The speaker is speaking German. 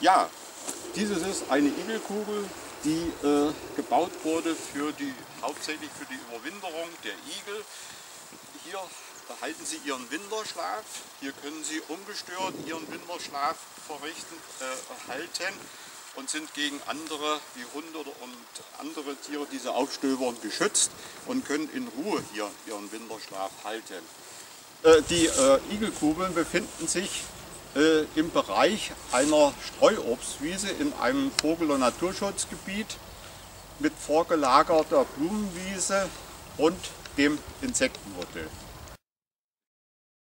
Ja, dieses ist eine Igelkugel, die gebaut wurde hauptsächlich für die Überwinterung der Igel. Hier erhalten sie ihren Winterschlaf. Hier können sie ungestört ihren Winterschlaf erhalten und sind gegen andere wie Hunde und andere Tiere, die sie aufstöbern, geschützt und können in Ruhe hier ihren Winterschlaf halten. Die Igelkugeln befinden sich im Bereich einer Streuobstwiese in einem Vogel- und Naturschutzgebiet mit vorgelagerter Blumenwiese und dem Insektenhotel.